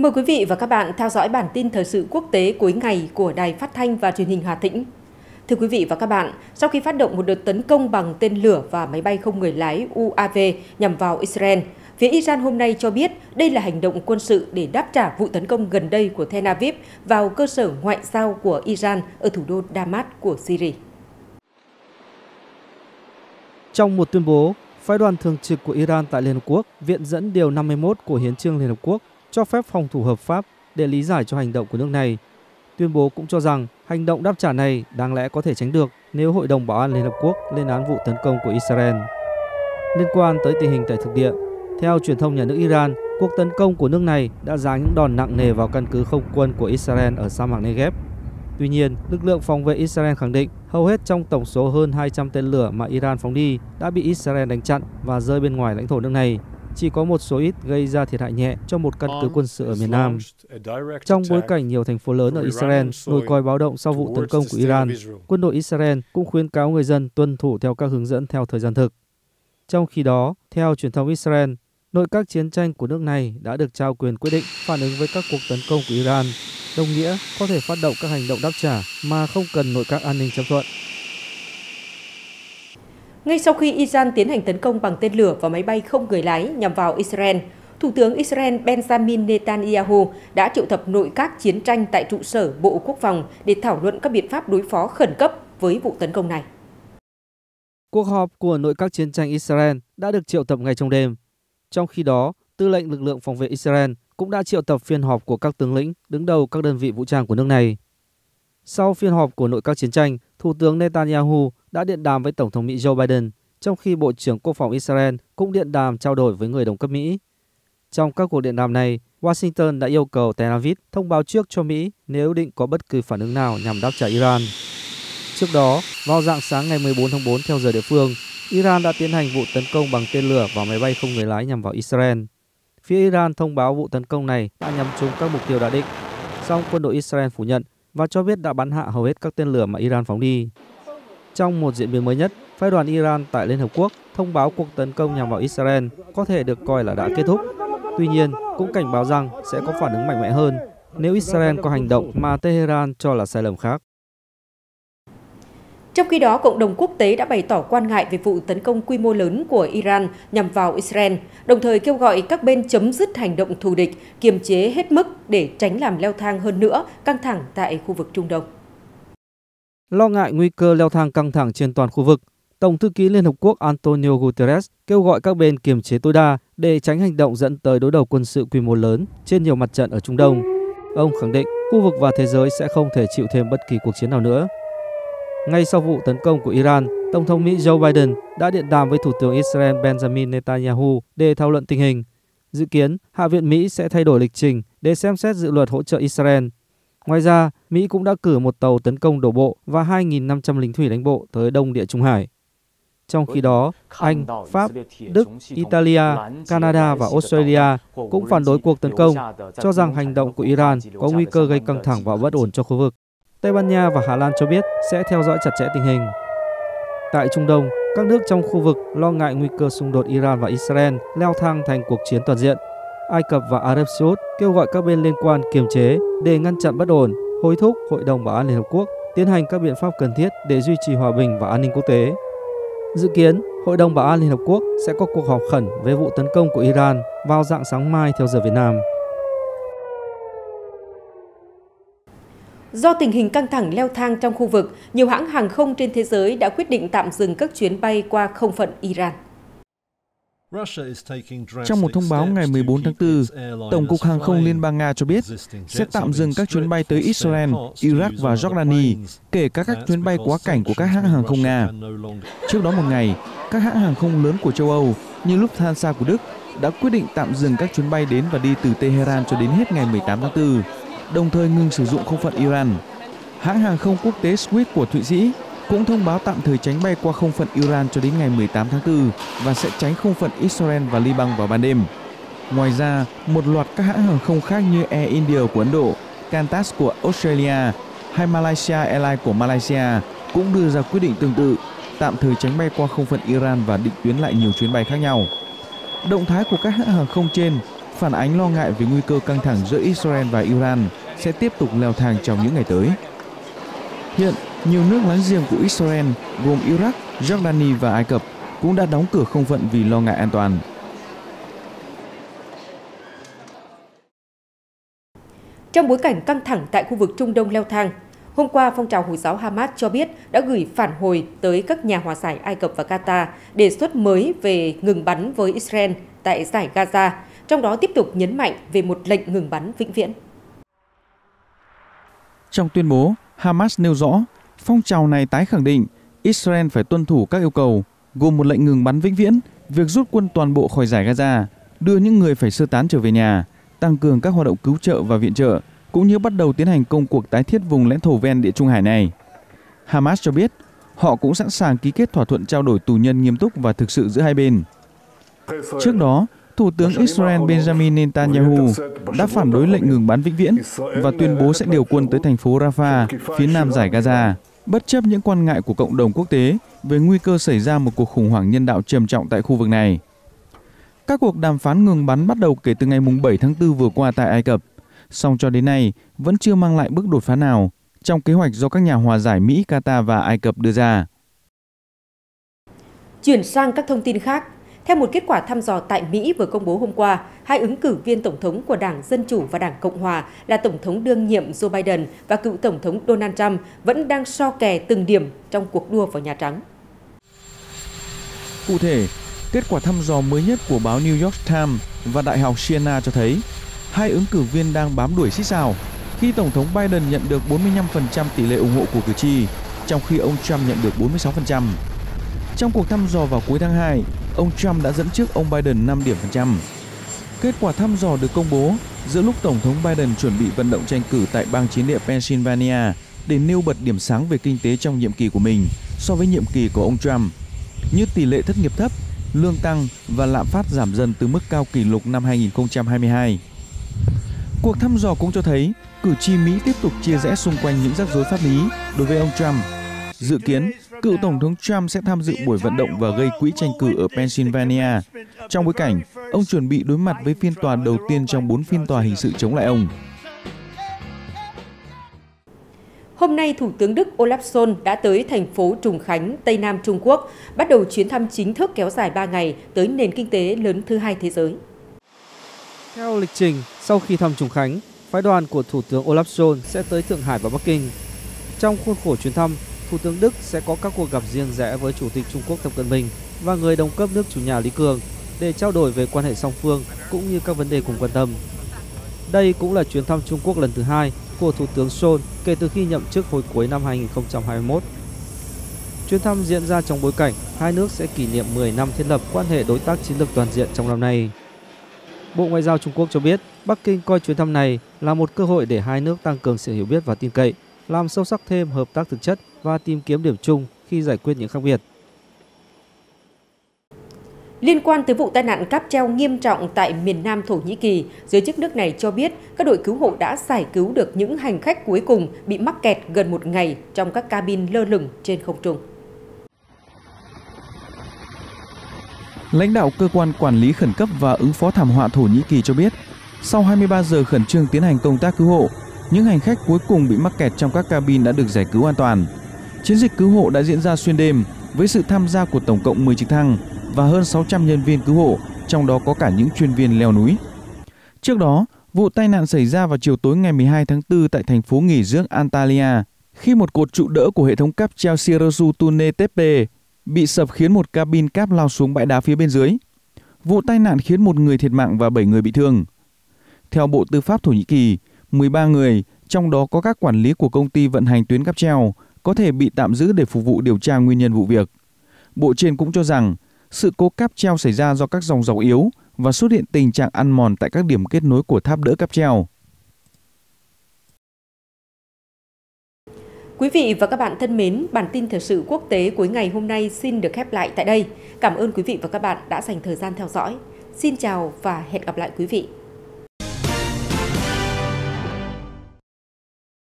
Mời quý vị và các bạn theo dõi bản tin thời sự quốc tế cuối ngày của Đài Phát thanh và Truyền hình Hà Tĩnh. Thưa quý vị và các bạn, sau khi phát động một đợt tấn công bằng tên lửa và máy bay không người lái UAV nhằm vào Israel, phía Iran hôm nay cho biết đây là hành động quân sự để đáp trả vụ tấn công gần đây của Tel Aviv vào cơ sở ngoại giao của Iran ở thủ đô Damas của Syria. Trong một tuyên bố, phái đoàn thường trực của Iran tại Liên Hợp Quốc viện dẫn điều 51 của Hiến chương Liên Hợp Quốc cho phép phòng thủ hợp pháp để lý giải cho hành động của nước này. Tuyên bố cũng cho rằng hành động đáp trả này đáng lẽ có thể tránh được nếu Hội đồng Bảo an Liên Hợp Quốc lên án vụ tấn công của Israel. Liên quan tới tình hình tại thực địa, theo truyền thông nhà nước Iran, cuộc tấn công của nước này đã giáng những đòn nặng nề vào căn cứ không quân của Israel ở sa mạc Negev. Tuy nhiên, lực lượng phòng vệ Israel khẳng định hầu hết trong tổng số hơn 200 tên lửa mà Iran phóng đi đã bị Israel đánh chặn và rơi bên ngoài lãnh thổ nước này. Chỉ có một số ít gây ra thiệt hại nhẹ cho một căn cứ quân sự ở miền Nam. Trong bối cảnh nhiều thành phố lớn ở Israel nổi còi báo động sau vụ tấn công của Iran, quân đội Israel cũng khuyến cáo người dân tuân thủ theo các hướng dẫn theo thời gian thực. Trong khi đó, theo truyền thông Israel, nội các chiến tranh của nước này đã được trao quyền quyết định phản ứng với các cuộc tấn công của Iran, đồng nghĩa có thể phát động các hành động đáp trả mà không cần nội các an ninh chấp thuận. Ngay sau khi Iran tiến hành tấn công bằng tên lửa và máy bay không người lái nhằm vào Israel, Thủ tướng Israel Benjamin Netanyahu đã triệu tập nội các chiến tranh tại trụ sở Bộ Quốc phòng để thảo luận các biện pháp đối phó khẩn cấp với vụ tấn công này. Cuộc họp của nội các chiến tranh Israel đã được triệu tập ngay trong đêm. Trong khi đó, tư lệnh lực lượng phòng vệ Israel cũng đã triệu tập phiên họp của các tướng lĩnh đứng đầu các đơn vị vũ trang của nước này. Sau phiên họp của nội các chiến tranh, Thủ tướng Netanyahu đã điện đàm với Tổng thống Mỹ Joe Biden, trong khi Bộ trưởng Quốc phòng Israel cũng điện đàm trao đổi với người đồng cấp Mỹ. Trong các cuộc điện đàm này, Washington đã yêu cầu Tel Aviv thông báo trước cho Mỹ nếu định có bất cứ phản ứng nào nhằm đáp trả Iran. Trước đó, vào rạng sáng ngày 14 tháng 4 theo giờ địa phương, Iran đã tiến hành vụ tấn công bằng tên lửa và máy bay không người lái nhằm vào Israel. Phía Iran thông báo vụ tấn công này đã nhắm trúng các mục tiêu đã định, song quân đội Israel phủ nhận và cho biết đã bắn hạ hầu hết các tên lửa mà Iran phóng đi. Trong một diễn biến mới nhất, phái đoàn Iran tại Liên Hợp Quốc thông báo cuộc tấn công nhằm vào Israel có thể được coi là đã kết thúc. Tuy nhiên, cũng cảnh báo rằng sẽ có phản ứng mạnh mẽ hơn nếu Israel có hành động mà Tehran cho là sai lầm khác. Trong khi đó, cộng đồng quốc tế đã bày tỏ quan ngại về vụ tấn công quy mô lớn của Iran nhằm vào Israel, đồng thời kêu gọi các bên chấm dứt hành động thù địch, kiềm chế hết mức để tránh làm leo thang hơn nữa căng thẳng tại khu vực Trung Đông. Lo ngại nguy cơ leo thang căng thẳng trên toàn khu vực, Tổng thư ký Liên Hợp Quốc Antonio Guterres kêu gọi các bên kiềm chế tối đa để tránh hành động dẫn tới đối đầu quân sự quy mô lớn trên nhiều mặt trận ở Trung Đông. Ông khẳng định khu vực và thế giới sẽ không thể chịu thêm bất kỳ cuộc chiến nào nữa. Ngay sau vụ tấn công của Iran, Tổng thống Mỹ Joe Biden đã điện đàm với Thủ tướng Israel Benjamin Netanyahu để thảo luận tình hình. Dự kiến, Hạ viện Mỹ sẽ thay đổi lịch trình để xem xét dự luật hỗ trợ Israel. Ngoài ra, Mỹ cũng đã cử một tàu tấn công đổ bộ và 2.500 lính thủy đánh bộ tới Đông Địa Trung Hải. Trong khi đó, Anh, Pháp, Đức, Italia, Canada và Australia cũng phản đối cuộc tấn công, cho rằng hành động của Iran có nguy cơ gây căng thẳng và bất ổn cho khu vực. Tây Ban Nha và Hà Lan cho biết sẽ theo dõi chặt chẽ tình hình. Tại Trung Đông, các nước trong khu vực lo ngại nguy cơ xung đột Iran và Israel leo thang thành cuộc chiến toàn diện. Ai Cập và Ả Rập Xê Út kêu gọi các bên liên quan kiềm chế để ngăn chặn bất ổn, hối thúc Hội đồng Bảo an Liên Hợp Quốc tiến hành các biện pháp cần thiết để duy trì hòa bình và an ninh quốc tế. Dự kiến, Hội đồng Bảo an Liên Hợp Quốc sẽ có cuộc họp khẩn về vụ tấn công của Iran vào rạng sáng mai theo giờ Việt Nam. Do tình hình căng thẳng leo thang trong khu vực, nhiều hãng hàng không trên thế giới đã quyết định tạm dừng các chuyến bay qua không phận Iran. Trong một thông báo ngày 14 tháng 4, Tổng cục Hàng không Liên bang Nga cho biết sẽ tạm dừng các chuyến bay tới Israel, Iraq và Jordani, kể cả các chuyến bay quá cảnh của các hãng hàng không Nga. Trước đó một ngày, các hãng hàng không lớn của châu Âu như Lufthansa của Đức đã quyết định tạm dừng các chuyến bay đến và đi từ Tehran cho đến hết ngày 18 tháng 4, đồng thời ngừng sử dụng không phận Iran. Hãng hàng không quốc tế Swiss của Thụy Sĩ cũng thông báo tạm thời tránh bay qua không phận Iran cho đến ngày 18 tháng 4 và sẽ tránh không phận Israel và Liban vào ban đêm. Ngoài ra, một loạt các hãng hàng không khác như Air India của Ấn Độ, Qantas của Australia hay Malaysia Airlines của Malaysia cũng đưa ra quyết định tương tự, tạm thời tránh bay qua không phận Iran và định tuyến lại nhiều chuyến bay khác nhau. Động thái của các hãng hàng không trên phản ánh lo ngại về nguy cơ căng thẳng giữa Israel và Iran sẽ tiếp tục leo thang trong những ngày tới. Hiện, nhiều nước láng giềng của Israel gồm Iraq, Jordani và Ai Cập cũng đã đóng cửa không phận vì lo ngại an toàn. Trong bối cảnh căng thẳng tại khu vực Trung Đông leo thang, hôm qua phong trào Hồi giáo Hamas cho biết đã gửi phản hồi tới các nhà hòa giải Ai Cập và Qatar đề xuất mới về ngừng bắn với Israel tại dải Gaza, trong đó tiếp tục nhấn mạnh về một lệnh ngừng bắn vĩnh viễn. Trong tuyên bố, Hamas nêu rõ phong trào này tái khẳng định Israel phải tuân thủ các yêu cầu gồm một lệnh ngừng bắn vĩnh viễn, việc rút quân toàn bộ khỏi dải Gaza, đưa những người phải sơ tán trở về nhà, tăng cường các hoạt động cứu trợ và viện trợ, cũng như bắt đầu tiến hành công cuộc tái thiết vùng lãnh thổ ven Địa Trung Hải này. Hamas cho biết họ cũng sẵn sàng ký kết thỏa thuận trao đổi tù nhân nghiêm túc và thực sự giữa hai bên. Trước đó, Thủ tướng Israel Benjamin Netanyahu đã phản đối lệnh ngừng bắn vĩnh viễn và tuyên bố sẽ điều quân tới thành phố Rafah, phía nam dải Gaza, bất chấp những quan ngại của cộng đồng quốc tế về nguy cơ xảy ra một cuộc khủng hoảng nhân đạo trầm trọng tại khu vực này. Các cuộc đàm phán ngừng bắn bắt đầu kể từ ngày 7 tháng 4 vừa qua tại Ai Cập, song cho đến nay vẫn chưa mang lại bước đột phá nào trong kế hoạch do các nhà hòa giải Mỹ, Qatar và Ai Cập đưa ra. Chuyển sang các thông tin khác, theo một kết quả thăm dò tại Mỹ vừa công bố hôm qua, hai ứng cử viên tổng thống của Đảng Dân Chủ và Đảng Cộng Hòa là Tổng thống đương nhiệm Joe Biden và cựu Tổng thống Donald Trump vẫn đang so kè từng điểm trong cuộc đua vào Nhà Trắng. Cụ thể, kết quả thăm dò mới nhất của báo New York Times và Đại học Siena cho thấy hai ứng cử viên đang bám đuổi xít sao khi Tổng thống Biden nhận được 45% tỷ lệ ủng hộ của cử tri, trong khi ông Trump nhận được 46%. Trong cuộc thăm dò vào cuối tháng 2, ông Trump đã dẫn trước ông Biden 5 điểm phần trăm. Kết quả thăm dò được công bố giữa lúc Tổng thống Biden chuẩn bị vận động tranh cử tại bang chiến địa Pennsylvania để nêu bật điểm sáng về kinh tế trong nhiệm kỳ của mình so với nhiệm kỳ của ông Trump, như tỷ lệ thất nghiệp thấp, lương tăng và lạm phát giảm dần từ mức cao kỷ lục năm 2022. Cuộc thăm dò cũng cho thấy cử tri Mỹ tiếp tục chia rẽ xung quanh những rắc rối pháp lý đối với ông Trump. Dự kiến, cựu Tổng thống Trump sẽ tham dự buổi vận động và gây quỹ tranh cử ở Pennsylvania, trong bối cảnh ông chuẩn bị đối mặt với phiên tòa đầu tiên trong 4 phiên tòa hình sự chống lại ông. Hôm nay, Thủ tướng Đức Olaf Scholz đã tới thành phố Trùng Khánh, Tây Nam Trung Quốc, bắt đầu chuyến thăm chính thức kéo dài 3 ngày tới nền kinh tế lớn thứ hai thế giới. Theo lịch trình, sau khi thăm Trùng Khánh, phái đoàn của Thủ tướng Olaf Scholz sẽ tới Thượng Hải và Bắc Kinh. Trong khuôn khổ chuyến thăm, Thủ tướng Đức sẽ có các cuộc gặp riêng rẽ với Chủ tịch Trung Quốc Tập Cận Bình và người đồng cấp nước chủ nhà Lý Cường để trao đổi về quan hệ song phương cũng như các vấn đề cùng quan tâm. Đây cũng là chuyến thăm Trung Quốc lần thứ hai của Thủ tướng Scholz kể từ khi nhậm chức hồi cuối năm 2021. Chuyến thăm diễn ra trong bối cảnh hai nước sẽ kỷ niệm 10 năm thiết lập quan hệ đối tác chiến lược toàn diện trong năm nay. Bộ Ngoại giao Trung Quốc cho biết Bắc Kinh coi chuyến thăm này là một cơ hội để hai nước tăng cường sự hiểu biết và tin cậy, làm sâu sắc thêm hợp tác thực chất và tìm kiếm điểm chung khi giải quyết những khác biệt. Liên quan tới vụ tai nạn cáp treo nghiêm trọng tại miền Nam Thổ Nhĩ Kỳ, giới chức nước này cho biết các đội cứu hộ đã giải cứu được những hành khách cuối cùng bị mắc kẹt gần một ngày trong các cabin lơ lửng trên không trung. Lãnh đạo cơ quan quản lý khẩn cấp và ứng phó thảm họa Thổ Nhĩ Kỳ cho biết, sau 23 giờ khẩn trương tiến hành công tác cứu hộ, những hành khách cuối cùng bị mắc kẹt trong các cabin đã được giải cứu an toàn. Chiến dịch cứu hộ đã diễn ra xuyên đêm với sự tham gia của tổng cộng 10 trực thăng và hơn 600 nhân viên cứu hộ, trong đó có cả những chuyên viên leo núi. Trước đó, vụ tai nạn xảy ra vào chiều tối ngày 12 tháng 4 tại thành phố nghỉ dưỡng Antalya, khi một cột trụ đỡ của hệ thống cáp treo Shirazu Tune Tepe bị sập khiến một cabin cáp lao xuống bãi đá phía bên dưới. Vụ tai nạn khiến 1 người thiệt mạng và 7 người bị thương. Theo Bộ Tư pháp Thổ Nhĩ Kỳ, 13 người, trong đó có các quản lý của công ty vận hành tuyến cáp treo, có thể bị tạm giữ để phục vụ điều tra nguyên nhân vụ việc. Bộ trên cũng cho rằng sự cố cáp treo xảy ra do các dòng dầu yếu và xuất hiện tình trạng ăn mòn tại các điểm kết nối của tháp đỡ cáp treo. Quý vị và các bạn thân mến, bản tin thời sự quốc tế cuối ngày hôm nay xin được khép lại tại đây. Cảm ơn quý vị và các bạn đã dành thời gian theo dõi. Xin chào và hẹn gặp lại quý vị.